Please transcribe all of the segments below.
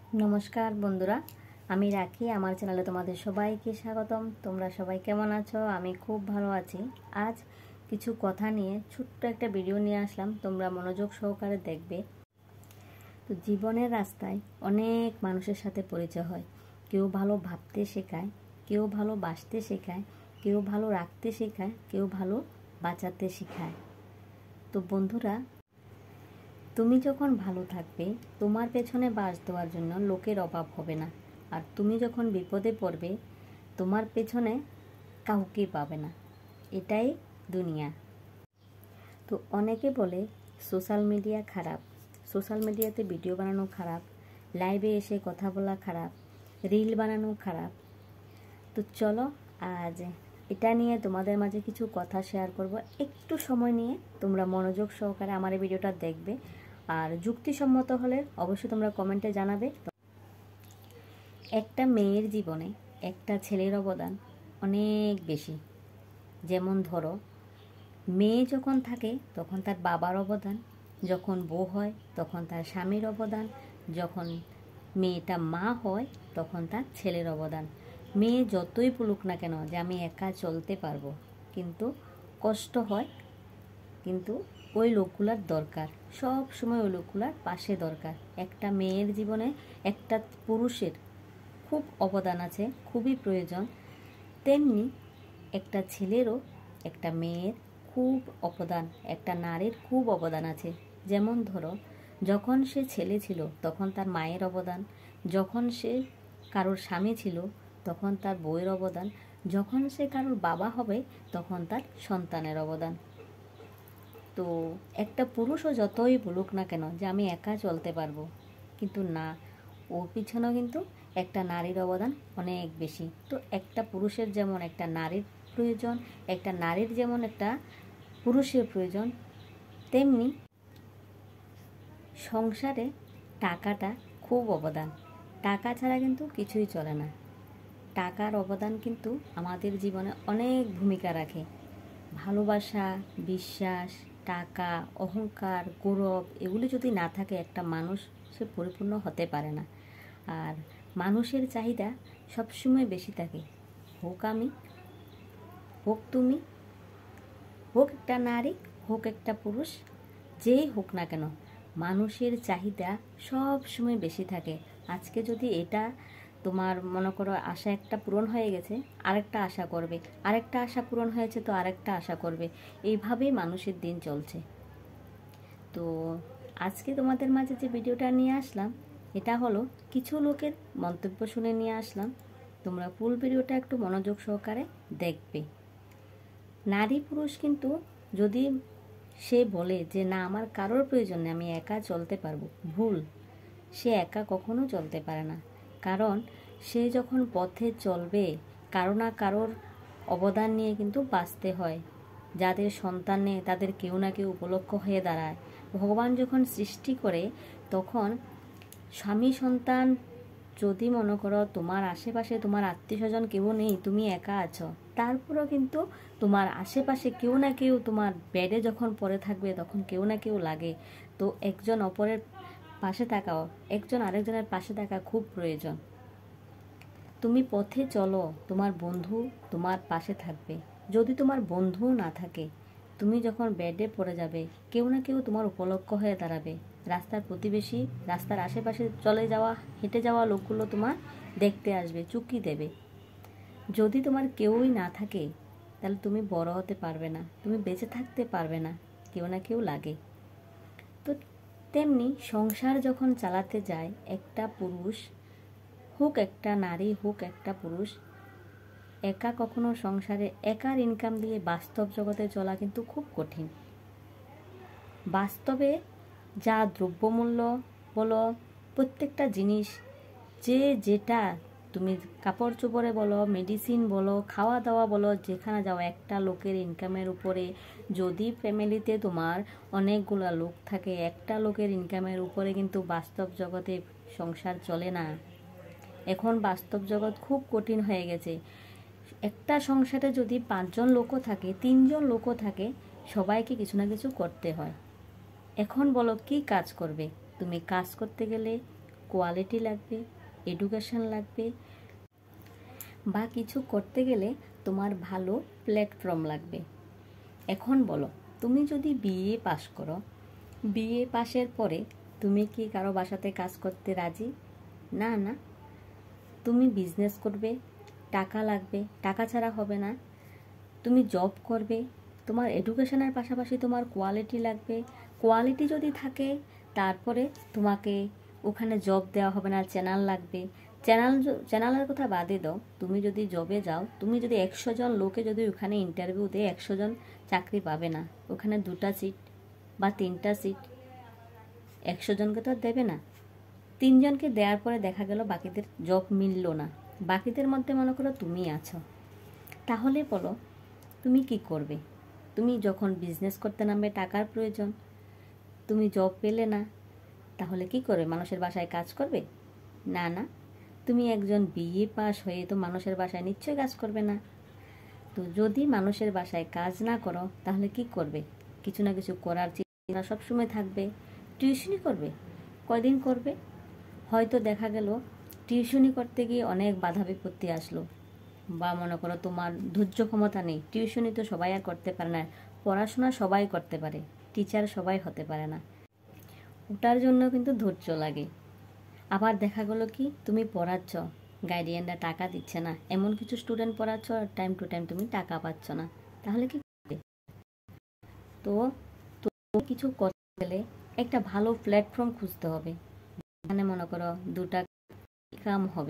নমস্কার বন্ধুরা, আমি রাখি। আমার চ্যানেলে তোমাদের সবাইকে স্বাগতম। তোমরা সবাই কেমন আছো? আমি খুব ভালো আছি। আজ কিছু কথা নিয়ে ছোট্ট একটা ভিডিও নিয়ে আসলাম, তোমরা মনোযোগ সহকারে দেখবে। তো জীবনের রাস্তায় অনেক মানুষের সাথে পরিচয় হয়। কেউ ভালো ভাবতে শেখায়, কেউ ভালো বাসতে শেখায়, কেউ ভালো রাখতে শেখায়, কেউ ভালো বাঁচাতে শেখায়। তো বন্ধুরা, তুমি যখন ভালো থাকবে, তোমার পেছনে বাঁশ দেওয়ার জন্য লোকের অভাব হবে না। আর তুমি যখন বিপদে পড়বে, তোমার পেছনে কাউকে পাবে না। এটাই দুনিয়া। তো অনেকে বলে সোশ্যাল মিডিয়া খারাপ, সোশ্যাল মিডিয়াতে ভিডিও বানানো খারাপ, লাইভে এসে কথা বলা খারাপ, রিল বানানো খারাপ। তো চলো আজ এটা নিয়ে তোমাদের মাঝে কিছু কথা শেয়ার করব। একটু সময় নিয়ে তোমরা মনোযোগ সহকারে আমার এই ভিডিওটা দেখবে। আর যুক্তিসম্মত হলে অবশ্যই তোমরা কমেন্টে জানাবে। একটা মেয়ের জীবনে একটা ছেলের অবদান অনেক বেশি। যেমন ধরো, মেয়ে যখন থাকে তখন তার বাবার অবদান, যখন বউ হয় তখন তার স্বামীর অবদান, যখন মেয়েটা মা হয় তখন তার ছেলের অবদান। মেয়ে যতই বলুক না কেন যে আমি একা চলতে পারবো, কিন্তু কষ্ট হয়, কিন্তু ওই লোকগুলার দরকার, সব সময় ওই লোকগুলার পাশে দরকার। একটা মেয়ের জীবনে একটা পুরুষের খুব অবদান আছে, খুবই প্রয়োজন। তেমনি একটা ছেলেরও একটা মেয়ের খুব অবদান, একটা নারীর খুব অবদান আছে। যেমন ধরো, যখন সে ছেলে ছিল তখন তার মায়ের অবদান, যখন সে কারোর স্বামী ছিল তখন তার বউয়ের অবদান, যখন সে কারোর বাবা হবে তখন তার সন্তানের অবদান। তো একটা পুরুষও যতই বলুক না কেন যে আমি একা চলতে পারবো, কিন্তু না, ওর পিছনেও কিন্তু একটা নারীর অবদান অনেক বেশি। তো একটা পুরুষের যেমন একটা নারীর প্রয়োজন, একটা নারীর যেমন একটা পুরুষের প্রয়োজন, তেমনি সংসারে টাকাটা খুব অবদান। টাকা ছাড়া কিন্তু কিছুই চলে না। টাকার অবদান কিন্তু আমাদের জীবনে অনেক ভূমিকা রাখে। ভালোবাসা, বিশ্বাস, টাকা, অহংকার, গৌরব এগুলি যদি না থাকে, একটা মানুষ সে পরিপূর্ণ হতে পারে না। আর মানুষের চাহিদা সবসময় বেশি থাকে। হোক আমি, হোক তুমি, হোক একটা নারী, হোক একটা পুরুষ, যেই হোক না কেন, মানুষের চাহিদা সব সময় বেশি থাকে। আজকে যদি এটা তোমার মনে করো আশা একটা পূরণ হয়ে গেছে, আরেকটা আশা করবে, আরেকটা আশা পূরণ হয়েছে তো আরেকটা আশা করবে। এইভাবেই মানুষের দিন চলছে। তো আজকে তোমাদের মাঝে যে ভিডিওটা নিয়ে আসলাম, এটা হলো কিছু লোকের মন্তব্য শুনে নিয়ে আসলাম। তোমরা ফুল ভিডিওটা একটু মনোযোগ সহকারে দেখবে। নারী পুরুষ কিন্তু যদি সে বলে যে না আমার কারোর প্রয়োজন নেই, আমি একা চলতে পারবো, ভুল। সে একা কখনো চলতে পারে না। কারণ সে যখন পথে চলবে, কারো না কারোর অবদান নিয়ে কিন্তু বাঁচতে হয়। যাদের সন্তান নেই তাদের কেউ না কেউ উপলক্ষ হয়ে দাঁড়ায়। ভগবান যখন সৃষ্টি করে তখন স্বামী সন্তান, যদি মনে করো তোমার আশেপাশে তোমার আত্মীয় স্বজন কেউ নেই, তুমি একা আছো, তারপরেও কিন্তু তোমার আশেপাশে কেউ না কেউ, তোমার বেডে যখন পড়ে থাকবে তখন কেউ না কেউ লাগে। তো একজন অপরের পাশে থাকাও, একজন আরেকজনের পাশে থাকা খুব প্রয়োজন। তুমি পথে চলো, তোমার বন্ধু তোমার পাশে থাকবে। যদি তোমার বন্ধুও না থাকে, তুমি যখন বেডে পড়ে যাবে, কেউ না কেউ তোমার উপলক্ষ হয়ে দাঁড়াবে। রাস্তার প্রতিবেশী, রাস্তার আশেপাশে চলে যাওয়া, হেঁটে যাওয়া লোকগুলো তোমার দেখতে আসবে, চুক্তি দেবে। যদি তোমার কেউই না থাকে, তাহলে তুমি বড় হতে পারবে না, তুমি বেঁচে থাকতে পারবে না, কেউ না কেউ লাগে। তো তেমনি সংসার যখন চালাতে যায় একটা পুরুষ, হোক একটা নারী, হোক একটা পুরুষ, একা কখনো সংসারে একার ইনকাম দিয়ে বাস্তব জগতে চলা কিন্তু খুব কঠিন। বাস্তবে যা দ্রব্যমূল্য বলো, প্রত্যেকটা জিনিস, যে যেটা তুমি কাপড় চোপড়ে বলো, মেডিসিন বলো, খাওয়া দাওয়া বলো, যেখানে যাও একটা লোকের ইনকামের উপরে, যদি ফ্যামিলিতে তোমার অনেকগুলো লোক থাকে, একটা লোকের ইনকামের উপরে কিন্তু বাস্তব জগতে সংসার চলে না। এখন বাস্তব জগৎ খুব কঠিন হয়ে গেছে। একটা সংসারে যদি 5 জন লোকও থাকে, 3 জন লোকও থাকে, সবাইকে কিছু না কিছু করতে হয়। এখন বলো কি কাজ করবে? তুমি কাজ করতে গেলে কোয়ালিটি লাগবে, এডুকেশন লাগবে, বা কিছু করতে গেলে তোমার ভালো প্ল্যাটফর্ম লাগবে। এখন বলো, তুমি যদি বিএ পাস করো, বিএ পাসের পরে তুমি কি কারো বাসাতে কাজ করতে রাজি? না না। তুমি বিজনেস করবে, টাকা লাগবে, টাকা ছাড়া হবে না। তুমি জব করবে, তোমার এডুকেশনের পাশাপাশি তোমার কোয়ালিটি লাগবে। কোয়ালিটি যদি থাকে তারপরে তোমাকে ওখানে জব দেওয়া হবে না, চ্যানেল লাগবে। চ্যানেলের কথা বাদে দাও, তুমি যদি জবে যাও, তুমি যদি 100 জন লোকে যদি ওখানে ইন্টারভিউ দেয়, 100 জন চাকরি পাবে না। ওখানে 2টা সিট বা 3টা সিট, 100 জনকে তো আর দেবে না। 3 জনকে দেওয়ার পরে দেখা গেল বাকিদের জব মিলল না, বাকিদের মধ্যে মনে করো তুমি আছো। তাহলে বলো তুমি কি করবে? তুমি যখন বিজনেস করতে নামবে টাকার প্রয়োজন, তুমি জব পেলে না, তাহলে কি করবে? মানুষের বাসায় কাজ করবে? না না। তুমি একজন বিএ পাস হয়ে তো মানুষের বাসায় নিশ্চয়ই কাজ করবে না। তো যদি মানুষের বাসায় কাজ না করো তাহলে কি করবে? কিছু না কিছু করার চিন্তা সবসময় থাকবে। টিউশনি করবে। কয়দিন করবে? হয়তো দেখা গেল টিউশনি করতে গিয়ে অনেক বাধা বিপত্তি আসলো, বা মনে করো তোমার ধৈর্য ক্ষমতা নেই, টিউশনি তো সবাই আর করতে পারে না। পড়াশোনা সবাই করতে পারে, টিচার সবাই হতে পারে না, ওটার জন্য কিন্তু ধৈর্য লাগে। আবার দেখা গেলো কি তুমি পড়াচ্ছ, গাইডিয়ানরা টাকা দিচ্ছে না, এমন কিছু স্টুডেন্ট পড়াচ্ছ আর টাইম টু টাইম তুমি টাকা পাচ্ছ না, তাহলে কি করবে? তো কিছু করতে গেলে একটা ভালো প্ল্যাটফর্ম খুঁজতে হবে, এখানে মনে করো 2টা কাম হবে।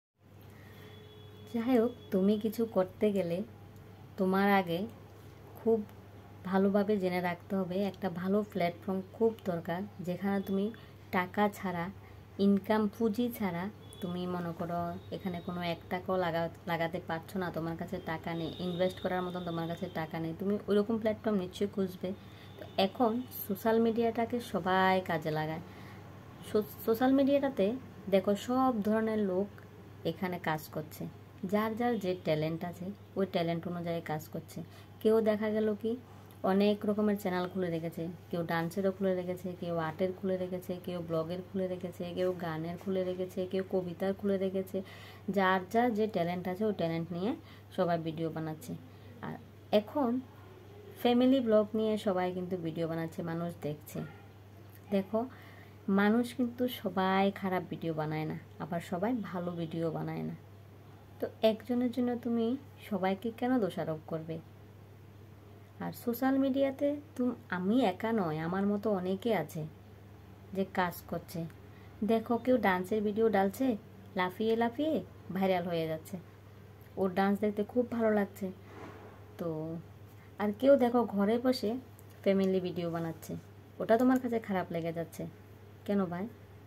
যাই হোক, তুমি কিছু করতে গেলে তোমার আগে খুব ভালোভাবে জেনে রাখতে হবে একটা ভালো প্ল্যাটফর্ম খুব দরকার, যেখানে তুমি টাকা ছাড়া, ইনকাম পুঁজি ছাড়া, তুমি মনে করো এখানে কোনো 1 টাকাও লাগাতে পারছো না, তোমার কাছে টাকা নেই, ইনভেস্ট করার মতন তোমার কাছে টাকা নেই, তুমি ওইরকম প্ল্যাটফর্ম নিশ্চয়ই খুঁজবে। তো এখন সোশ্যাল মিডিয়াটাকে সবাই কাজে লাগায়। সোশ্যাল মিডিয়াটাতে দেখো সব ধরনের লোক এখানে কাজ করছে, যার যার যে ট্যালেন্ট আছে ওই ট্যালেন্ট অনুযায়ী কাজ করছে। কেউ দেখা গেল কি অনেক রকমের চ্যানেল খুলে রেখেছে, কেউ ডান্সেরও খুলে রেখেছে, কেউ আর্টের খুলে রেখেছে, কেউ ব্লগের খুলে রেখেছে, কেউ গানের খুলে রেখেছে, কেউ কবিতার খুলে রেখেছে। যার যার যে ট্যালেন্ট আছে ওই ট্যালেন্ট নিয়ে সবাই ভিডিও বানাচ্ছে। আর এখন ফ্যামিলি ব্লগ নিয়ে সবাই কিন্তু ভিডিও বানাচ্ছে, মানুষ দেখছে। দেখো, মানুষ কিন্তু সবাই খারাপ ভিডিও বানায় না, আবার সবাই ভালো ভিডিও বানায় না। তো একজনের জন্য তুমি সবাইকে কেন দোষারোপ করবে? আর সোশ্যাল মিডিয়াতে আমি একা নয়, আমার মতো অনেকে আছে যে কাজ করছে। দেখো, কেউ ডান্সের ভিডিও ডালছে, লাফিয়ে লাফিয়ে ভাইরাল হয়ে যাচ্ছে, ওর ডান্স দেখতে খুব ভালো লাগছে। তো আর কেউ দেখো ঘরে বসে ফ্যামিলি ভিডিও বানাচ্ছে, ওটা তোমার কাছে খারাপ লেগে যাচ্ছে কেন ভাই?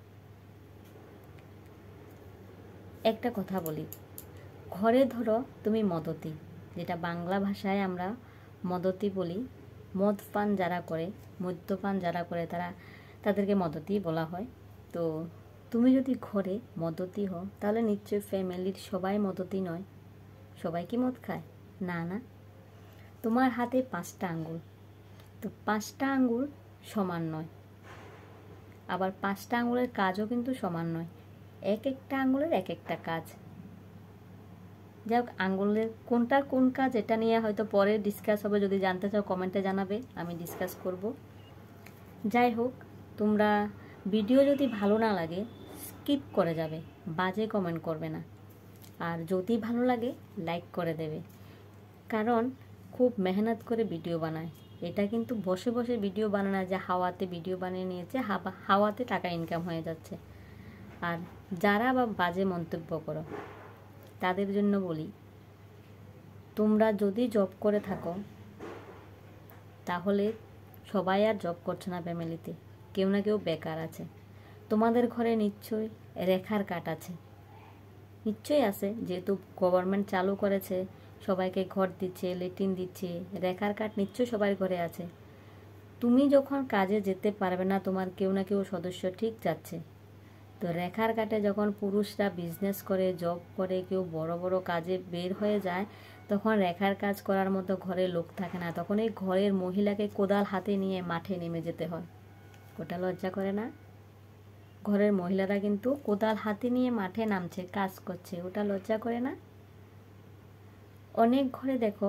একটা কথা বলি, ঘরে ধরো তুমি মদতি, যেটা বাংলা ভাষায় আমরা মদতি বলি, মদ পান যারা করে, মদ্যপান যারা করে তাদেরকে মদতি বলা হয়। তো তুমি যদি ঘরে মদতি হও তাহলে নিশ্চয়ই ফ্যামিলির সবাই মদতি নয়। সবাই কি মদ খায়? না না। তোমার হাতে 5টা আঙ্গুল, তো 5টা আঙ্গুল সমান নয়, আবার 5টা আঙ্গুলের কাজও কিন্তু সমান নয়, এক একটা আঙ্গুলের এক একটা কাজ। যাই হোক, আঙ্গুলের কোনটার কোন কাজ এটা নিয়ে হয়তো পরে ডিসকাস হবে, যদি জানতে চাও কমেন্টে জানাবে, আমি ডিসকাস করব। যাই হোক, তোমরা ভিডিও যদি ভালো না লাগে স্কিপ করে যাবে, বাজে কমেন্ট করবে না, আর যদি ভালো লাগে লাইক করে দেবে, কারণ খুব মেহনত করে ভিডিও বানায়। এটা কিন্তু বসে বসে ভিডিও বানায় না যে হাওয়াতে ভিডিও বানিয়ে নিয়েছে, হাওয়াতে টাকা ইনকাম হয়ে যাচ্ছে। আর যারা বা বাজে মন্তব্য করো তাদের জন্য বলি, তোমরা যদি জব করে থাকো তাহলে সবাই আর জব করছে না, ফ্যামিলিতে কেউ না কেউ বেকার আছে। তোমাদের ঘরে নিশ্চয়ই রেখার কার্ড আছে, নিশ্চয়ই আছে, যেহেতু গভর্নমেন্ট চালু করেছে, সবাইকে ঘর দিচ্ছে, ল্যাট্রিন দিচ্ছে, রেখার কার্ড নিশ্চয়ই সবার ঘরে আছে। তুমি যখন কাজে যেতে পারবে না, তোমার কেউ না কেউ সদস্য ঠিক যাচ্ছে। তো রেখার কার্ডে যখন পুরুষরা বিজনেস করে, জব করে, কেউ বড় বড় কাজে বের হয়ে যায়, তখন রেখার কাজ করার মতো ঘরে লোক থাকে না, তখন এই ঘরের মহিলাকে কোদাল হাতে নিয়ে মাঠে নেমে যেতে হয়। ওটা লজ্জা করে না? ঘরের মহিলারা কিন্তু কোদাল হাতে নিয়ে মাঠে নামছে, কাজ করছে, ওটা লজ্জা করে না? অনেক ঘরে দেখো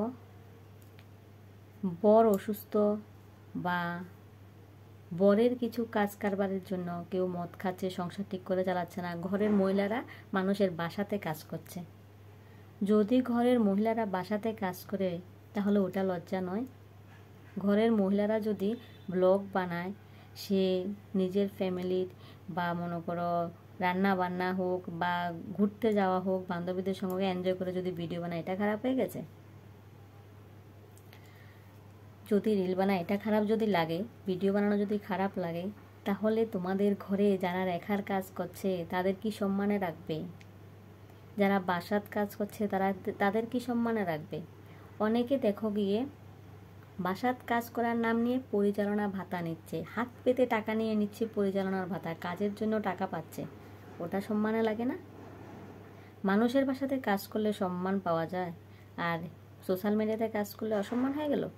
বর অসুস্থ বা বরের কিছু কাজ কারবারের জন্য কেউ মদ খাচ্ছে, সংসার ঠিক করে চালাচ্ছে না, ঘরের মহিলারা মানুষের বাসাতে কাজ করছে। যদি ঘরের মহিলারা বাসাতে কাজ করে তাহলে ওটা লজ্জা নয়? ঘরের মহিলারা যদি ব্লগ বানায়, সে নিজের ফ্যামিলির বা মনে করো রান্না বান্না হোক বা ঘুরতে যাওয়া হোক, বান্ধবীদের সঙ্গে এনজয় করে যদি ভিডিও বানায়, এটা খারাপ হয়ে গেছে? যদি রিল বানায় এটা খারাপ যদি লাগে, ভিডিও বানানো যদি খারাপ লাগে, তাহলে তোমাদের ঘরে যারা রেখার কাজ করছে তাদের কি সম্মানে রাখবে? যারা বাসাত কাজ করছে তাদের কি সম্মানে রাখবে? অনেকে দেখো গিয়ে বাসাত কাজ করার নাম নিয়ে পরিচালনা ভাতা নিচ্ছে, হাত পেতে টাকা নিয়ে নিচ্ছে পরিচালনার ভাতা, কাজের জন্য টাকা পাচ্ছে, ওটা সম্মানে লাগে না? মানুষের বাসাতে কাজ করলে সম্মান পাওয়া যায়, আর সোশ্যাল মিডিয়াতে কাজ করলে অসম্মান হয়ে গেল?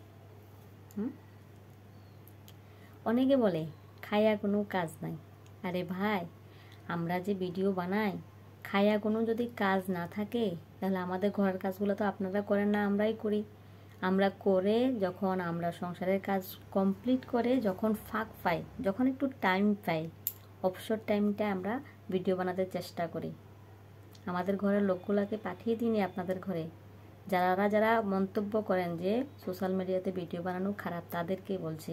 অনেকে বলে খায়া কোনো কাজ নাই। আরে ভাই, আমরা যে ভিডিও বানাই, খায়া কোনো যদি কাজ না থাকে তাহলে আমাদের ঘরের কাজগুলো তো আপনারা করেন না, আমরাই করি। আমরা করে যখন আমরা সংসারের কাজ কমপ্লিট করে যখন ফাঁক পাই, যখন একটু টাইম পাই, অবসর টাইমটা আমরা ভিডিও বানাতে চেষ্টা করি। আমাদের ঘরের লোকগুলোকে পাঠিয়ে দিই আপনাদের ঘরে। যারা মন্তব্য করেন যে সোশ্যাল মিডিয়াতে ভিডিও বানানো খারাপ, তাদেরকে বলছি।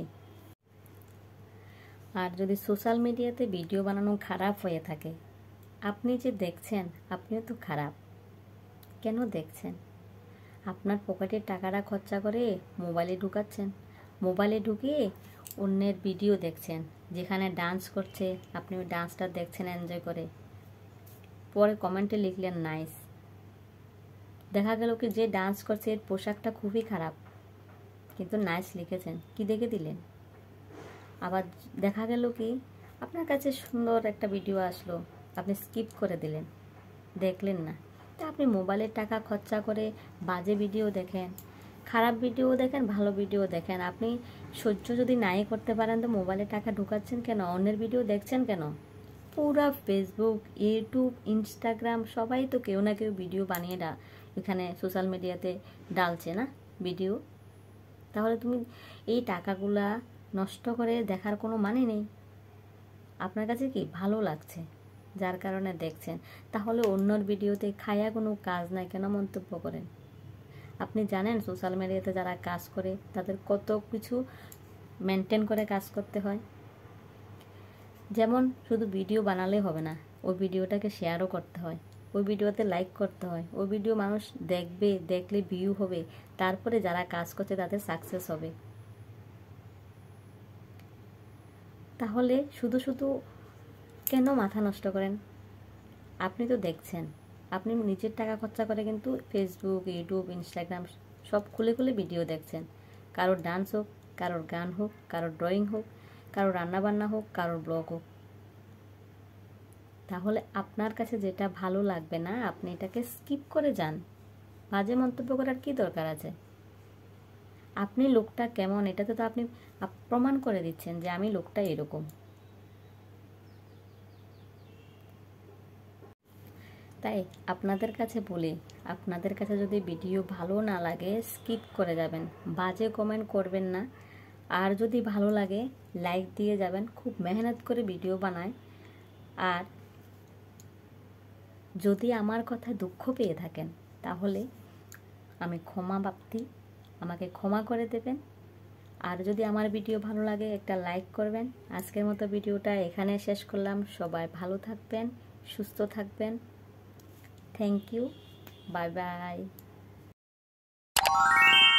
আর যদি সোশ্যাল মিডিয়াতে ভিডিও বানানো খারাপ হয়ে থাকে, আপনি যে দেখছেন আপনিও তো খারাপ। কেন দেখছেন? আপনার পকেটের টাকাটা খরচা করে মোবাইলে ঢুকাচ্ছেন, মোবাইলে ঢুকিয়ে অন্যের ভিডিও দেখছেন, যেখানে ডান্স করছে আপনি ওই ডান্সটা দেখছেন এনজয় করে, পরে কমেন্টে লিখলেন নাইস। দেখা গেল কি যে ডান্স করছে এর পোশাকটা খুবই খারাপ, কিন্তু নাইস লিখেছেন, কি দেখে দিলেন? আবার দেখা গেল কি আপনার কাছে সুন্দর একটা ভিডিও আসলো, আপনি স্কিপ করে দিলেন, দেখলেন না। তা আপনি মোবাইলের টাকা খরচা করে বাজে ভিডিও দেখেন, খারাপ ভিডিও দেখেন, ভালো ভিডিও দেখেন, আপনি সহ্য যদি নাই করতে পারেন তো মোবাইলে টাকা ঢুকাচ্ছেন কেন? অন্যের ভিডিও দেখছেন কেন? পুরা ফেসবুক, ইউটিউব, ইনস্টাগ্রাম সবাই তো কেউ না কেউ ভিডিও বানিয়ে এখানে সোশ্যাল মিডিয়াতে ডালছে না ভিডিও। তাহলে তুমি এই টাকাগুলা নষ্ট করে দেখার কোনো মানে নেই। আপনার কাছে কি ভালো লাগছে যার কারণে দেখছেন, তাহলে অন্যর ভিডিওতে খায়া কোনো কাজ নাই কেন মন্তব্য করেন? আপনি জানেন সোশ্যাল মিডিয়াতে যারা কাজ করে তাদের কত কিছু মেনটেন করে কাজ করতে হয়। যেমন শুধু ভিডিও বানালে হবে না, ওই ভিডিওটাকে শেয়ারও করতে হয়, ওই ভিডিওতে লাইক করতে হয়, ওই ভিডিও মানুষ দেখবে, দেখলে ভিউ হবে, তারপরে যারা কাজ করছে তাদের সাকসেস হবে। তাহলে শুধু শুধু কেন মাথা নষ্ট করেন? আপনি তো দেখছেন, আপনি নিজের টাকা খরচা করে কিন্তু ফেসবুক, ইউটিউব, ইনস্টাগ্রাম সব খুলে খুলে ভিডিও দেখছেন। কারোর ডান্স হোক, কারোর গান হোক, কারোর ড্রয়িং হোক, কারোর রান্নাবান্না হোক, কারোর ব্লগ হোক। তাহলে আপনার কাছে যেটা ভালো লাগবে না আপনি এটাকে স্কিপ করে যান। বাজে মন্তব্য করার কি দরকার আছে? আপনি লোকটা কেমন এটাতে তো আপনি প্রমাণ করে দিচ্ছেন যে আমি লোকটা এরকম। তাই আপনাদের কাছে বলি, আপনাদের কাছে যদি ভিডিও ভালো না লাগে স্কিপ করে যাবেন, বাজে কমেন্ট করবেন না। আর যদি ভালো লাগে লাইক দিয়ে যাবেন। খুব মেহনত করে ভিডিও বানায়। আর যদি আমার কথা দুঃখ পেয়ে থাকেন তাহলে আমি ক্ষমা প্রার্থী, আমাকে ক্ষমা করে দেবেন। আর যদি আমার ভিডিও ভালো লাগে একটা লাইক করবেন। আজকের মতো ভিডিওটা এখানে শেষ করলাম। সবাই ভালো থাকবেন, সুস্থ থাকবেন। Thank you, bye by.